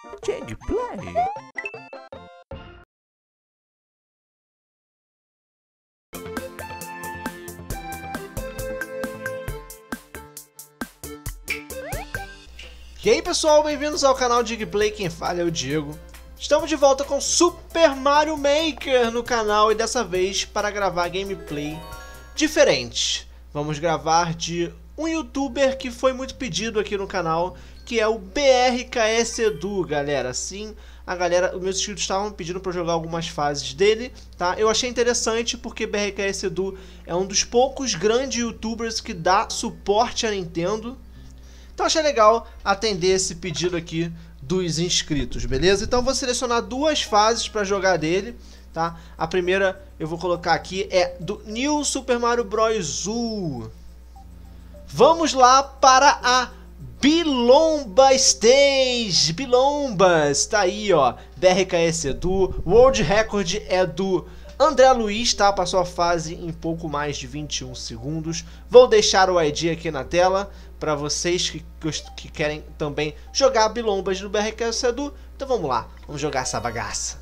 Gameplay. E aí pessoal, bem-vindos ao canal Digplay, quem fala é o Diego. Estamos de volta com Super Mario Maker no canal e dessa vez para gravar gameplay diferente. Vamos gravar de um youtuber que foi muito pedido aqui no canal, que é o BRKS Edu, galera. Sim, os meus inscritos estavam pedindo para jogar algumas fases dele, tá? Eu achei interessante porque BRKS Edu é um dos poucos grandes youtubers que dá suporte à Nintendo. Então achei legal atender esse pedido aqui dos inscritos, beleza? Então vou selecionar duas fases para jogar dele, tá? A primeira eu vou colocar aqui é do New Super Mario Bros. U. Vamos lá para a Bilomba Stage. Bilombas, tá aí, ó. BRKS Edu. World Record é do André Luiz, tá? Passou a fase em pouco mais de 21 segundos. Vou deixar o ID aqui na tela para vocês que querem também jogar Bilombas do BRKS Edu. Então vamos lá, vamos jogar essa bagaça.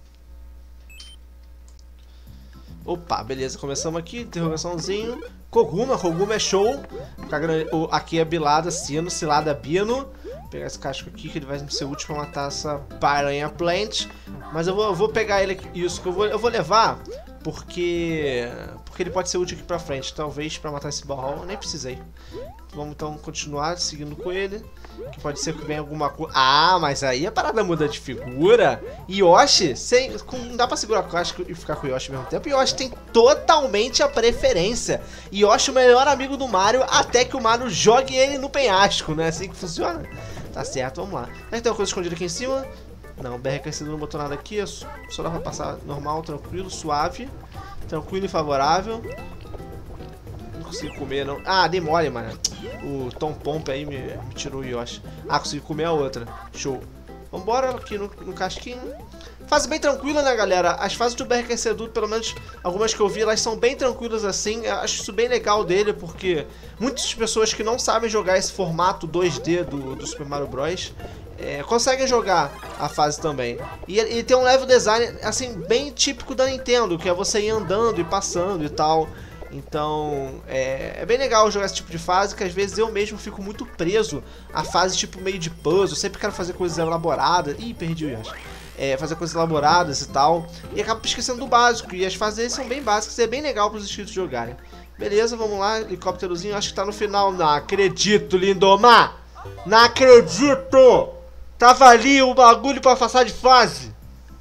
Opa, beleza, começamos aqui, interrogaçãozinho. Koguma é show. Aqui é Bilada, Sino, Cilada, Bino. Vou pegar esse casco aqui que ele vai ser útil para matar essa Piranha Plant. Mas eu vou pegar ele aqui, isso, que eu vou levar porque ele pode ser útil aqui pra frente. Talvez pra matar esse Ballroom eu nem precisei. Vamos então continuar seguindo com ele, que pode ser que venha alguma coisa. Ah, mas aí a parada muda de figura. Yoshi, não dá pra segurar o casco e ficar com o Yoshi ao mesmo tempo. Yoshi tem totalmente a preferência. Yoshi é o melhor amigo do Mario até que o Mario jogue ele no penhasco. Não é assim que funciona? Tá certo, vamos lá. Será que tem uma coisa escondida aqui em cima? Não, o BRKS não botou nada aqui, só dá pra passar normal, tranquilo, suave. Tranquilo e favorável. Não consegui comer, não. Ah, dei mole, mano. O Tom Pomp aí me tirou o Yoshi. Ah, consegui comer a outra. Show. Vambora aqui no casquinho. Fase bem tranquila, né, galera? As fases do BRKS Edu, pelo menos algumas que eu vi, elas são bem tranquilas assim. Eu acho isso bem legal dele, porque muitas pessoas que não sabem jogar esse formato 2D do Super Mario Bros. Conseguem jogar a fase também. E ele tem um level design, assim, bem típico da Nintendo, que é você ir andando e passando e tal. Então, é bem legal jogar esse tipo de fase, que às vezes eu mesmo fico muito preso a fase tipo meio de puzzle. Sempre quero fazer coisas elaboradas. Ih, perdi o Yoshi. Fazer coisas elaboradas e tal. E acabo esquecendo do básico. E as fases deles são bem básicas e é bem legal para os inscritos jogarem. Beleza, vamos lá. Helicópterozinho, acho que tá no final. Não acredito, Lindomar! Não acredito! Tava ali o bagulho pra passar de fase.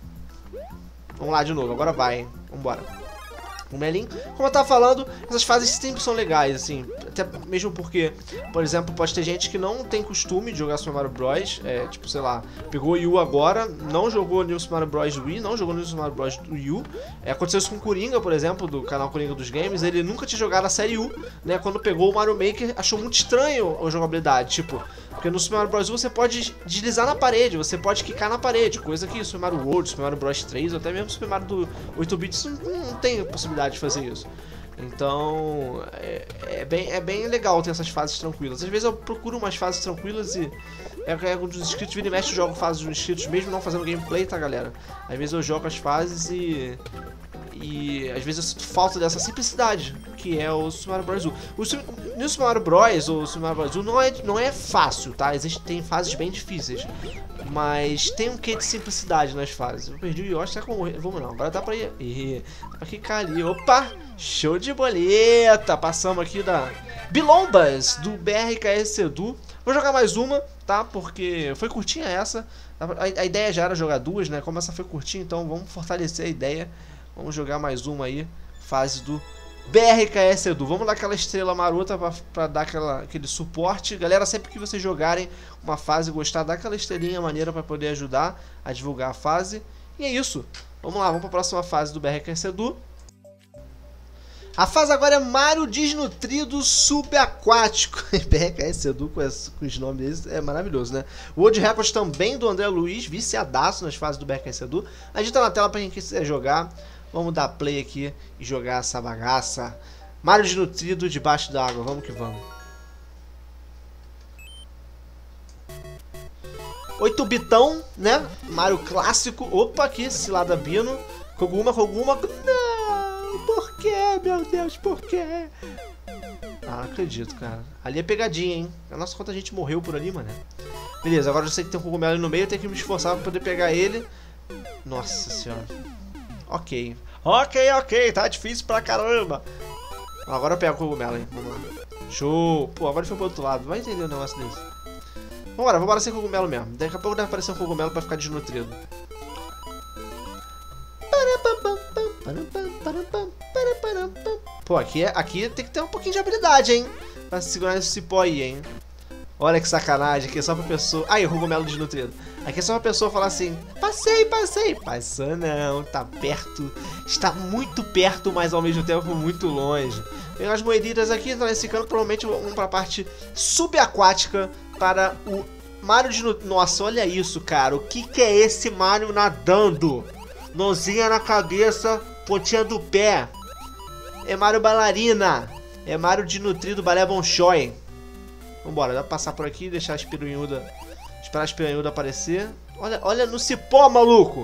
Vamos lá de novo, agora vai, hein? Vambora. O Melim, como eu tava falando, essas fases sempre são legais, assim. Até mesmo porque, por exemplo, pode ter gente que não tem costume de jogar Super Mario Bros. Tipo, sei lá, pegou o Wii U agora, não jogou New Super Mario Bros. Wii, não jogou New Super Mario Bros. Wii U. Aconteceu isso com o Coringa, por exemplo, do canal Coringa dos Games. Ele nunca tinha jogado a série U, né? Quando pegou o Mario Maker, achou muito estranho a jogabilidade, tipo... Porque no Super Mario Bros. U você pode deslizar na parede, você pode quicar na parede, coisa que Super Mario World, Super Mario Bros. 3 ou até mesmo Super Mario do 8-bits não tem possibilidade de fazer isso. Então, é bem legal ter essas fases tranquilas. Às vezes eu procuro umas fases tranquilas e alguns dos inscritos vira e mexe, eu jogo fases dos inscritos, mesmo não fazendo gameplay, tá, galera? Às vezes eu jogo as fases e às vezes eu sinto falta dessa simplicidade, que é o Super Mario Bros. U. O Super Mario Bros. Ou Super Mario Bros. U não é fácil, tá? Tem fases bem difíceis, mas tem um quê de simplicidade nas fases. Eu perdi o Yoshi, será que eu vou morrer? Vamos não, agora dá pra ir. Dá pra ficar ali. Opa! Show de boleta! Passamos aqui da Bilombas, do BRKS Edu. Vou jogar mais uma, tá? Porque foi curtinha essa. A ideia já era jogar duas, né? Como essa foi curtinha, então vamos fortalecer a ideia. Vamos jogar mais uma aí, fase do BRKS Edu. Vamos dar aquela estrela marota pra dar aquele suporte. Galera, sempre que vocês jogarem uma fase e gostar, dá aquela estrelinha maneira pra poder ajudar a divulgar a fase. E é isso. Vamos lá, vamos pra próxima fase do BRKS Edu. A fase agora é Mario Desnutrido Subaquático. BRKS Edu com os nomes deles é maravilhoso, né? O World Record também do André Luiz, viciadaço nas fases do BRKS Edu. A gente tá na tela pra quem quiser jogar. Vamos dar play aqui e jogar essa bagaça. Mario Desnutrido debaixo d'água, vamos que vamos. 8 bitão, né? Mario clássico. Opa, aqui, cilada Bino. Koguma. Não, por quê, meu Deus, por quê? Ah, não acredito, cara. Ali é pegadinha, hein? Nossa, quanta gente morreu por ali, mano. Beleza, agora eu sei que tem um cogumelo ali no meio, eu tenho que me esforçar pra poder pegar ele. Nossa senhora. Ok, tá difícil pra caramba. Agora eu pego o cogumelo, hein? Vamos lá. Show! Pô, agora foi pro outro lado. Vai entender um negócio desse. Vambora sem cogumelo mesmo. Daqui a pouco deve aparecer um cogumelo pra ficar desnutrido. Pô, aqui tem que ter um pouquinho de habilidade, hein? Pra segurar esse cipó aí, hein? Olha que sacanagem, aqui é só pra pessoa... Aí, o cogumelo desnutrido. Aqui é só pra pessoa falar assim: passei. Passou não, tá perto. Está muito perto, mas ao mesmo tempo muito longe. Tem umas moeditas aqui, então nesse cano provavelmente vão pra parte subaquática para o Mario de... Nossa, olha isso, cara. O que é esse Mario nadando? Mãozinha na cabeça, pontinha do pé. É Mario bailarina. É Mario de nutrido balé Bolshoi. Vambora, dá pra passar por aqui e deixar a espiranhuda. Esperar a espiranhuda aparecer. Olha no cipó, maluco!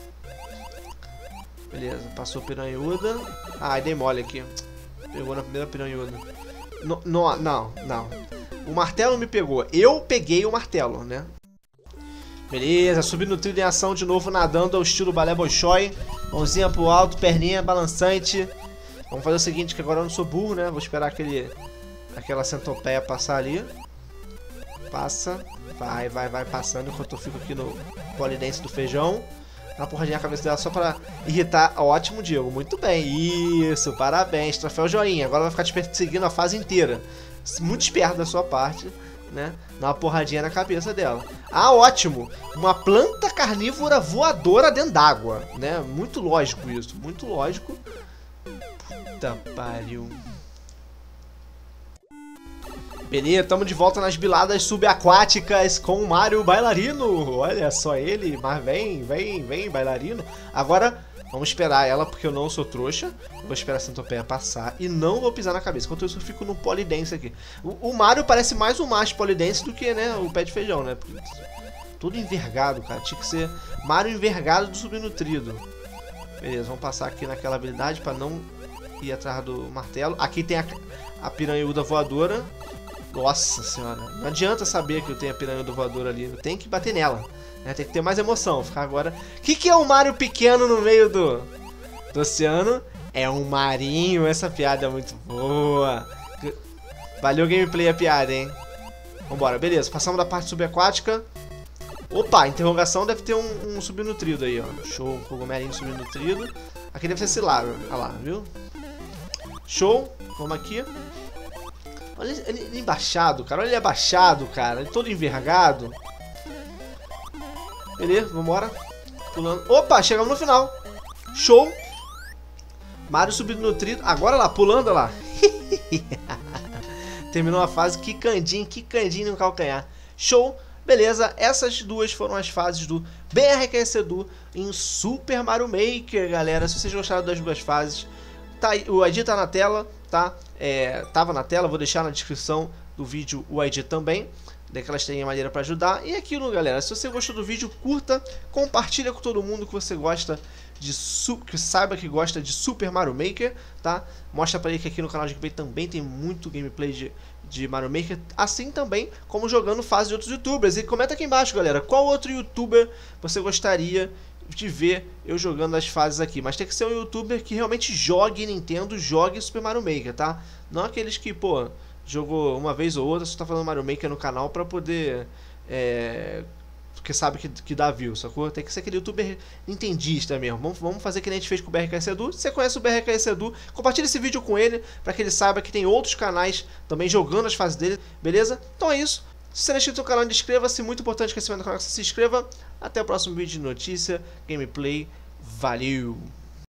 Beleza, passou a piranhuda. Ah, dei mole aqui. Pegou na primeira piranhuda. Não. O martelo me pegou. Eu peguei o martelo, né? Beleza, subnutrido em ação de novo, nadando ao estilo balé Bolshoi. Mãozinha pro alto, perninha balançante. Vamos fazer o seguinte, que agora eu não sou burro, né? Vou esperar aquela centopeia passar ali. Passa. Vai passando enquanto eu fico aqui no polidense do feijão. Dá uma porradinha na cabeça dela só pra irritar. Ótimo, Diego. Muito bem. Isso, parabéns. Troféu joinha. Agora vai ficar te perseguindo a fase inteira. Muito esperto da sua parte, né? Dá uma porradinha na cabeça dela. Ah, ótimo. Uma planta carnívora voadora dentro d'água, né? Muito lógico isso. Muito lógico. Puta pariu. Beleza, estamos de volta nas biladas subaquáticas com o Mario bailarino. Olha só ele, mas vem, bailarino. Agora, vamos esperar ela, porque eu não sou trouxa. Vou esperar a centopeia passar e não vou pisar na cabeça. Enquanto isso, eu fico no polidense aqui. O Mario parece mais um macho polidense do que, né, o pé de feijão, né? Tudo envergado, cara. Tinha que ser Mario envergado do subnutrido. Beleza, vamos passar aqui naquela habilidade para não ir atrás do martelo. Aqui tem a piranhuda voadora. Nossa senhora, não adianta saber que eu tenho a piranhuda voadora ali, eu tenho que bater nela, né? Tem que ter mais emoção, ficar agora... O que é um Mario pequeno no meio do oceano? É um marinho, essa piada é muito boa. Valeu gameplay a piada, hein? Vambora, beleza, passamos da parte subaquática. Opa, interrogação, deve ter um subnutrido aí, ó. Show, um cogumelinho subnutrido. Aqui deve ser cilado, olha lá, viu? Show, vamos aqui. Olha ele embaixado, cara. Olha ele abaixado, cara. Ele todo envergado. Beleza, vambora. Pulando. Opa, chegamos no final. Show. Mario subnutrido. Agora lá, pulando lá. Terminou a fase. Quicandinho no calcanhar. Show. Beleza, essas duas foram as fases do BRKS Edu em Super Mario Maker, galera. Se vocês gostaram das duas fases, tá aí, o ID tá na tela, tá? Tava na tela, vou deixar na descrição do vídeo o ID também, daquelas tem a maneira para ajudar. E aquilo, galera, se você gostou do vídeo, curta, compartilha com todo mundo que você gosta de que saiba que gosta de Super Mario Maker, tá? Mostra para ele que aqui no canal de gameplay também tem muito gameplay de Mario Maker, assim também como jogando fase de outros youtubers. E comenta aqui embaixo, galera, qual outro youtuber você gostaria de ver eu jogando as fases aqui. Mas tem que ser um youtuber que realmente jogue Nintendo, jogue Super Mario Maker, tá? Não aqueles que, pô, jogou uma vez ou outra, só tá falando Mario Maker no canal pra poder... porque sabe que dá view, sacou? Tem que ser aquele youtuber nintendista mesmo. Vamos fazer que nem a gente fez com o BRKS Edu. Se você conhece o BRKS Edu, compartilha esse vídeo com ele, pra que ele saiba que tem outros canais também jogando as fases dele, beleza? Então é isso. Se você não é inscrito no canal, inscreva-se. Muito importante que você no canal, que você se inscreva. Até o próximo vídeo de notícia, gameplay. Valeu!